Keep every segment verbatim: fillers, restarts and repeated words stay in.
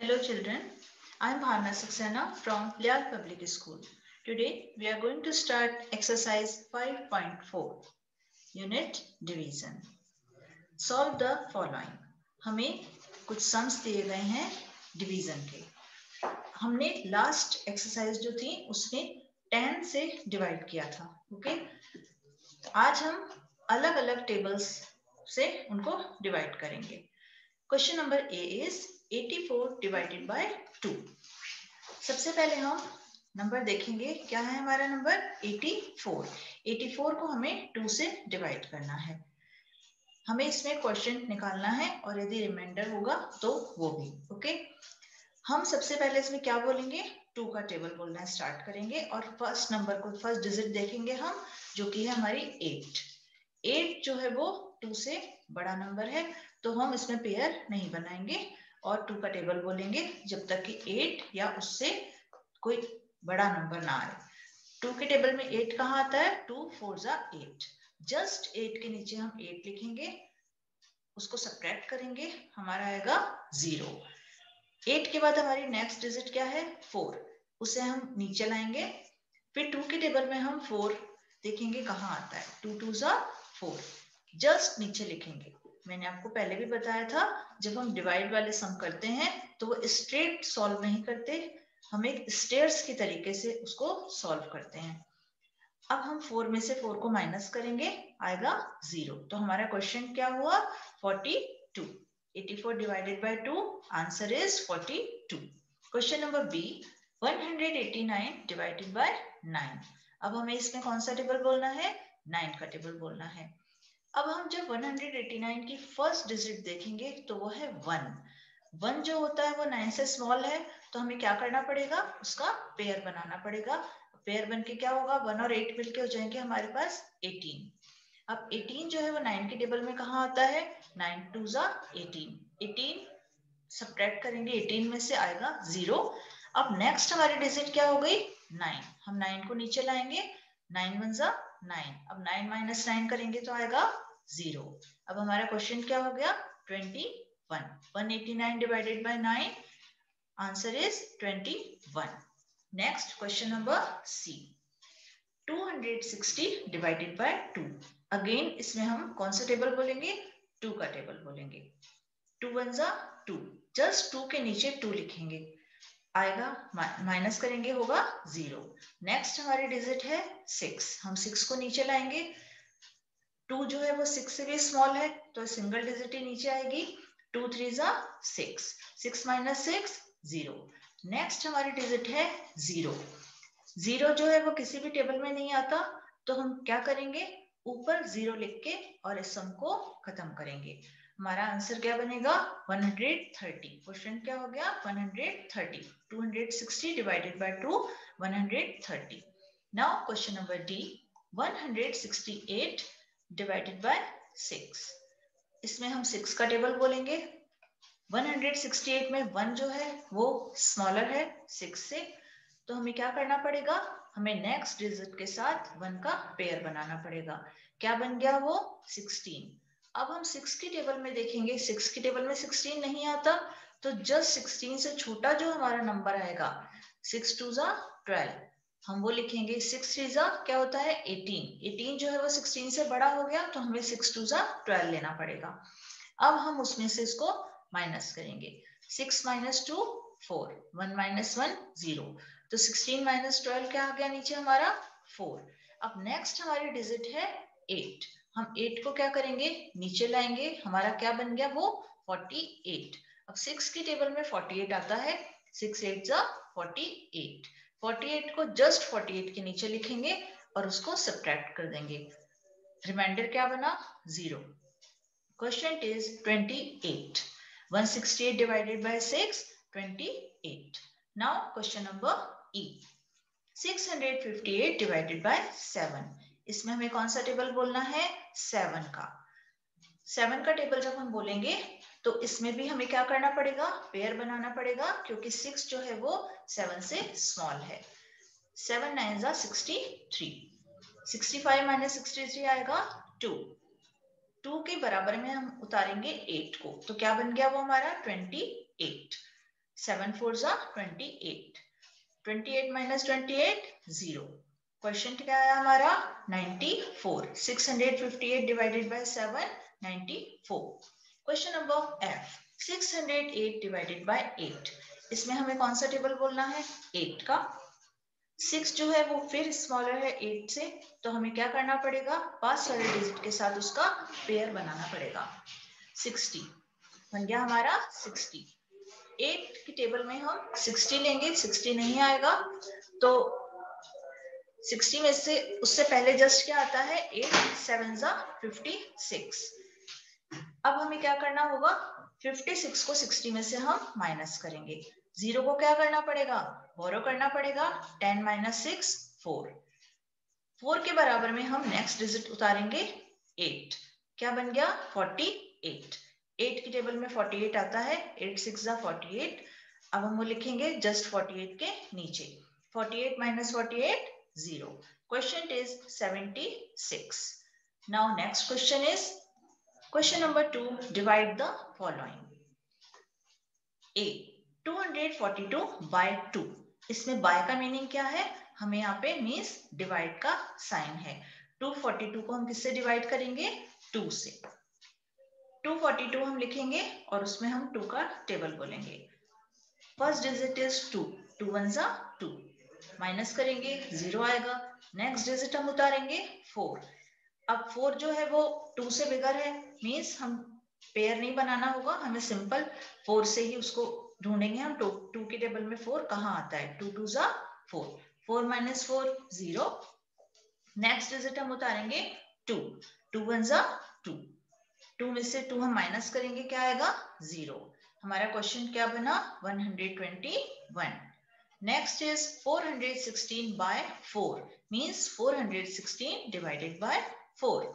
Hello children, I am Bhavna Saxena from Lyall Public School. Today we are going to start exercise five point four, unit division. Solve the following. हमें कुछ sums दिए गए हैं division के. हमने last exercise जो थी उसमें टेन से डिवाइड किया था. ओके, आज हम अलग अलग टेबल्स से उनको डिवाइड करेंगे. Question number A is eighty-four divided by two. सबसे पहले हम नंबर देखेंगे. क्या है हमारा नंबर? eighty-four. eighty-four को हमें two से डिवाइड करना है. हमें इसमें क्वोशिएंट निकालना है और यदि रिमाइंडर होगा तो वो भी. ओके, हम सबसे पहले इसमें क्या बोलेंगे? टू का टेबल बोलना स्टार्ट करेंगे और फर्स्ट नंबर को फर्स्ट डिजिट देखेंगे हम, जो कि है हमारी एट. एट जो है वो टू से बड़ा नंबर है, तो हम इसमें पेयर नहीं बनाएंगे और टू का टेबल बोलेंगे जब तक कि एट या उससे कोई बड़ा नंबर ना आए. टू के टेबल में एट कहाँ आता है? टू फोर जा एट. जस्ट एट के नीचे हम एट लिखेंगे, उसको सब्ट्रैक्ट करेंगे, हमारा आएगा जीरो. एट के बाद हमारी नेक्स्ट डिजिट क्या है? फोर. उसे हम नीचे लाएंगे. फिर टू के टेबल में हम फोर देखेंगे कहाँ आता है. टू टू जा फोर. जस्ट नीचे लिखेंगे. मैंने आपको पहले भी बताया था, जब हम डिवाइड वाले सम करते हैं तो वो स्ट्रेट सॉल्व नहीं करते, हम एक स्टेयर्स की तरीके से उसको सॉल्व करते हैं. अब हम फोर में से फोर को माइनस करेंगे, आएगा जीरो. तो हमारा क्वेश्चन क्या हुआ? forty-two. eighty-four divided by two, answer is forty-two. Question number B, one hundred eighty-nine divided by nine. अब हमें इसमें कौन सा टेबल बोलना है? नाइन का टेबल बोलना है. अब हम जब one hundred eighty-nine की फर्स्ट डिजिट देखेंगे तो वो है वन. वन जो होता है वो नाइन से स्मॉल है, तो हमें क्या करना पड़ेगा? उसका पेयर बनाना पड़ेगा. पेयर बन के क्या होगा? वन और एट मिलके हो जाएंगे हमारे पास एटीन. अब एटीन जो है वो नाइन के टेबल में कहाँ आता है? नाइन टू जा एटीन. एटीन सब्ट्रैक्ट करेंगे, एटीन में से आएगा जीरो. अब नेक्स्ट हमारी डिजिट क्या हो गई? नाइन. हम नाइन को नीचे लाएंगे, नाइन वन जा नाइन. अब नाइन माइनस नाइन करेंगे तो आएगा जीरो. अब हमारा क्वेश्चन क्या हो गया? twenty-one. one eighty-nine divided by nine, answer is twenty-one. Next question number C, two hundred sixty divided by two. Again इसमें हम कौन सा टेबल बोलेंगे? टू का टेबल बोलेंगे. टू वन जा टू. जस्ट टू के नीचे टू लिखेंगे, आएगा, माइनस करेंगे, होगा जीरो. नेक्स्ट हमारी डिजिट है सिक्स. हम सिक्स को नीचे लाएंगे. टू जो है वो सिक्स से भी स्मॉल है, तो सिंगल डिजिट ही नीचे आएगी. टू थ्री जा six. Six minus six zero. Next हमारी डिजिट है जीरो. जीरो जो है वो किसी भी टेबल में नहीं आता, तो हम क्या करेंगे? ऊपर जीरो लिख के और इस सम को खत्म करेंगे. हमारा आंसर क्या बनेगा? one hundred thirty. क्वेश्चन क्या हो गया? one hundred thirty. two hundred sixty divided by two, one hundred thirty. Now question number D, one hundred sixty-eight divided by six. इसमें हम सिक्स का टेबल बोलेंगे. one hundred sixty-eight में one जो है वो स्मॉलर है सिक्स से, तो हमें क्या करना पड़ेगा? हमें नेक्स्ट डिजिट के साथ वन का पेयर बनाना पड़ेगा. क्या बन गया वो? सिक्सटीन. अब हम सिक्स की टेबल में देखेंगे, सिक्स की टेबल में सिक्सटीन नहीं आता, तो जस्ट सिक्सटीन से छोटा जो हमारा नंबर आएगा, सिक्स टू जा ट्वेल्व, हम वो लिखेंगे. सिक्स थ्री जा क्या होता है? एटीन. एटीन जो है वो सिक्सटीन से बड़ा हो गया, तो हमें सिक्स टू जा ट्वेल्व लेना पड़ेगा. अब हम उसमें से इसको माइनस करेंगे. Six minus two four. One minus one zero. तो सिक्सटीन माइनस ट्वेल्व क्या आ गया नीचे हमारा? फोर. अब नेक्स्ट हमारी डिजिट है एट. हम एट को क्या करेंगे? नीचे लाएंगे. हमारा क्या बन गया वो? forty-eight. अब सिक्स की टेबल में forty-eight आता है. सिक्स एट जा forty-eight. forty-eight को जस्ट forty-eight के नीचे लिखेंगे और उसको सब्ट्रैक्ट कर देंगे. रिमाइंडर क्या बना? Zero. Question is twenty-eight. one hundred sixty-eight divided by six, twenty-eight. Now question number E, six hundred fifty-eight divided by seven. इसमें हमें कौन सा टेबल बोलना है? सेवन का. सेवन का टेबल जब हम बोलेंगे तो इसमें भी हमें क्या करना पड़ेगा? पेयर बनाना पड़ेगा, क्योंकि सिक्स जो है वो सेवन से स्मॉल है. सेवन नाइन जा sixty three. Sixty five minus sixty three आएगा टू. टू के बराबर में हम उतारेंगे एट को, तो क्या बन गया वो हमारा? Twenty eight. सेवन फोर जा twenty eight, twenty eight minus twenty eight zero. Question क्या है हमारा ninety four, six hundred fifty eight divided by seven, ninety four. Question number F, six hundred eight divided by eight. इसमें हमें कौन सा table बोलना है, एट का। सिक्स जो है वो फिर स्मॉलर है एट से, तो हमें क्या करना पड़ेगा, पास वाले डिजिट के साथ उसका पेयर बनाना पड़ेगा। सिक्सटी बन गया हमारा सिक्सटी। एट की टेबल में हम सिक्सटी लेंगे, सिक्सटी नहीं आएगा तो सिक्सटी में से उससे पहले जस्ट क्या आता है, एट सेवन जा फिफ्टी सिक्स। अब हमें क्या करना होगा, फिफ्टी सिक्स को सिक्सटी में से हम माइनस करेंगे। जीरो को क्या करना पड़ेगा, बोरो करना पड़ेगा। Ten minus six, four. Four के बराबर में हम नेक्स्ट डिजिट उतारेंगे एट। क्या बन गया, फोर्टी एट। एट की टेबल में फोर्टी एट आता है, एट सिक्स जा फोर्टी एट। अब हम वो लिखेंगे जस्ट फोर्टी एट के नीचे। Forty eight minus forty eight, zero. Question is seventy six. Now next question is question number two, divide the following. A, two hundred forty two by two. इसमें by का meaning क्या है, हमें यहाँ पे means divide का sign है। To forty two को हम किससे डिवाइड करेंगे, टू से। टू फोर्टी टू हम लिखेंगे और उसमें हम टू का टेबल बोलेंगे। First digit is two, two one जा टू, माइनस करेंगे जीरो आएगा। नेक्स्ट डिजिट हम उतारेंगे फोर। अब फोर जो है वो टू से बिगर है, मीन्स हम पेयर नहीं बनाना होगा, हमें सिंपल फोर से ही उसको ढूंढेंगे हम। टू टू की टेबल में फोर कहाँ आता है, टू टू जा four, four minus four zero. Next digit हम उतारेंगे टू, टू वन जा टू, टू में से टू हम माइनस करेंगे, क्या आएगा, जीरो। हमारा क्वेश्चन क्या बना, one hundred twenty one. Next is four hundred sixteen by four, means four hundred sixteen divided by four.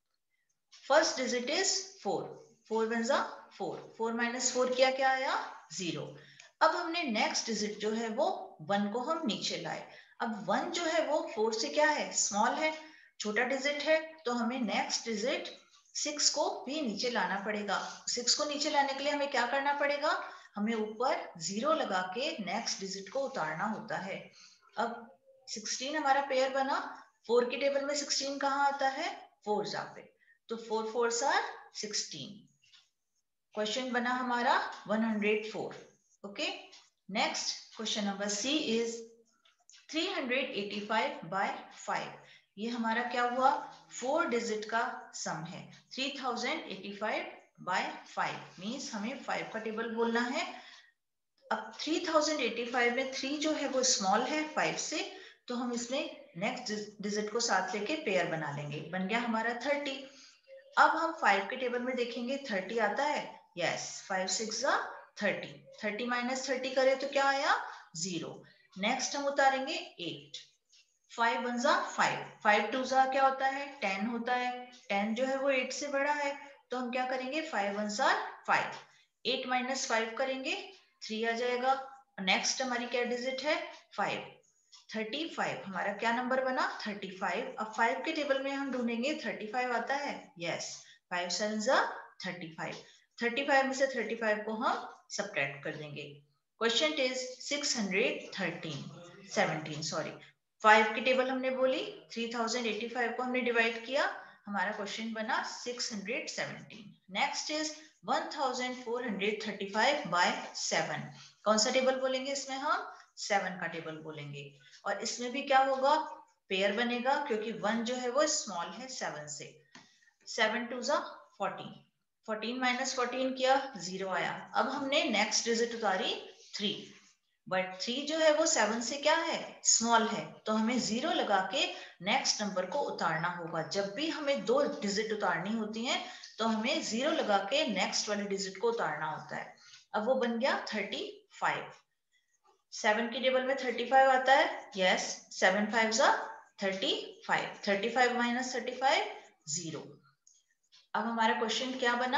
First digit is four, four one जा फोर, फोर माइनस फोर किया, क्या आया, जीरो। अब हमने next digit जो है वो one को हम नीचे लाए। अब वन जो है वो फोर से क्या है, स्मॉल है, छोटा डिजिट है, तो हमें नेक्स्ट डिजिट सिक्स को भी नीचे लाना पड़ेगा। सिक्स को नीचे लाने के लिए हमें क्या करना पड़ेगा, हमें ऊपर जीरो लगा के नेक्स्ट डिजिट को उतारना होता है। अब सिक्सटीन हमारा पेयर बना, फोर की टेबल में सिक्सटीन कहाँ आता है, फोर जा पे, तो four four are sixteen. Question बना हमारा one hundred four. Okay, next question number C is three hundred eighty five by five. ये हमारा क्या हुआ, फोर डिजिट का सम है। Three thousand eighty five by five means हमें फाइव का टेबल बोलना है। अब थ्री थाउजेंड एटी फाइव में थ्री जो है वो स्मॉल है फाइव से, तो हम इसमें नेक्स्ट डिजिट को साथ लेके पेयर बना लेंगे, बन गया हमारा थर्टी। अब हम फाइव के टेबल में देखेंगे थर्टी आता है, यस, फाइव सिक्स जा थर्टी, थर्टी माइनस थर्टी करें तो क्या आया, जीरो। नेक्स्ट हम उतारेंगे एट, फाइव वन जा फाइव, फाइव टू जा क्या होता है, टेन होता है, टेन जो है वो एट से बड़ा है, तो हम क्या करेंगे, फाइव वन जा फाइव, एट माइनस फाइव करेंगे, थ्री आ जाएगा। नेक्स्ट हमारी क्या डिजिट है, फाइव, थर्टी फाइव हमारा क्या नंबर बना, थर्टी फाइव। अब फाइव के टेबल में हम ढूंढेंगे, थर्टी फाइव आता है, यस, फाइव सेवन जा थर्टी फाइव, थर्टी फाइव में से थर्टी फाइव को हम सब्ट्रैक्ट कर देंगे। Question is six hundred thirteen, seventeen sorry, five की टेबल हमने बोली, थ्री थाउजेंड एटी फाइव को हमने डिवाइड किया, हमारा क्वेश्चन बना six hundred seventeen. Next is one thousand four hundred thirty five by seven. कौन सा टेबल बोलेंगे इसमें, हम सेवन का टेबल बोलेंगे। और इसमें भी क्या होगा, पेयर बनेगा, क्योंकि वन जो है वो स्मॉल है सेवन से। सेवन टू जा फोर्टीन, फोर्टीन माइनस फोर्टीन किया, जीरो आया। अब हमने नेक्स्ट डिजिट उतारी थ्री, बट थ्री जो है वो सेवन से क्या है, स्मॉल है, तो हमें जीरो लगा के नेक्स्ट नंबर को उतारना होगा। जब भी हमें दो डिजिट उतारनी होती हैं तो हमें जीरो लगा के नेक्स्ट वाले डिजिट को उतारना होता है। अब वो बन गया थर्टी फाइव, सेवन की टेबल में थर्टी फाइव आता है, यस, सेवन फाइव जा thirty five, thirty five minus thirty five zero. अब हमारा क्वेश्चन क्या बना,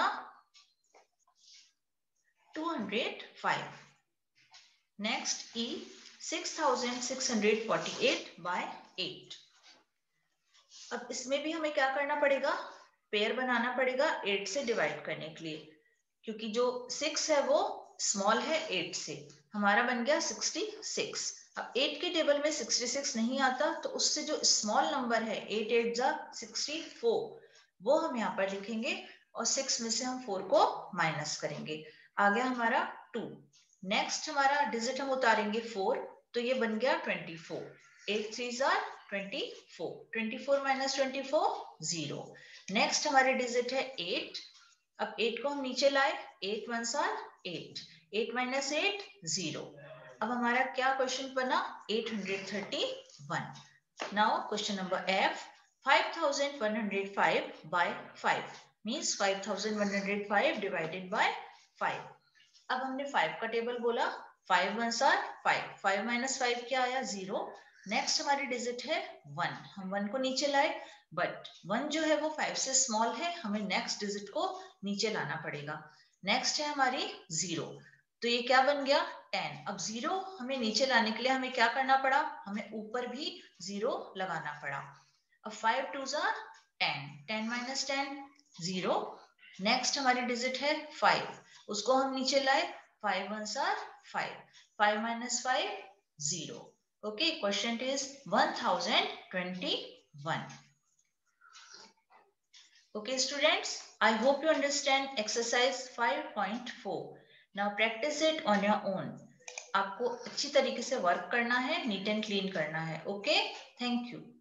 two hundred five. Next E six thousand six hundred forty eight by eight. अब इसमें भी हमें क्या करना पड़ेगा, पेयर बनाना पड़ेगा एट से डिवाइड करने के लिए, क्योंकि जो सिक्स है वो स्मॉल है एट से, हमारा बन गया सिक्सटी सिक्स। अब एट के टेबल में सिक्सटी सिक्स नहीं आता, तो उससे जो स्मॉल नंबर है एट एट जा सिक्सटी फोर, वो हम यहाँ पर लिखेंगे और सिक्स में से हम फोर को माइनस करेंगे। आ गया हमारा टू। नेक्स्ट हमारा डिजिट हम उतारेंगे फोर, तो ये बन गया ट्वेंटी फोर। एट थ्री जार twenty four, twenty four minus twenty four zero. नेक्स्ट हमारे डिजिट है एट। अब एट को हम नीचे लाए, एट वन जार eight, eight minus eight zero. अब हमारा क्या क्वेश्चन बना, eight hundred thirty one. Now question number F, five thousand one hundred five by five means five thousand one hundred five divided by five. अब हमने five का table बोला, five one जार five, five minus five क्या आया, zero. Next हमारी digit है one, हम वन को नीचे लाए, बट वन जो है वो फाइव से स्मॉल है, हमें नेक्स्ट डिजिट को नीचे लाना पड़ेगा। नेक्स्ट है हमारी जीरो, तो ये क्या बन गया, टेन। अब जीरो हमें नीचे लाने के लिए हमें क्या करना पड़ा, हमें ऊपर भी जीरो लगाना पड़ा। अब फाइव टू जार ten, ten minus ten zero. Next हमारी डिजिट है फाइव, उसको हम नीचे लाए, फाइव वन जार five, five minus five zero. Okay, question is one thousand twenty one. Okay students, I hope you understand exercise five point four. Now practice it on your own. आपको अच्छी तरीके से work करना है, neat and clean करना है. Okay, thank you.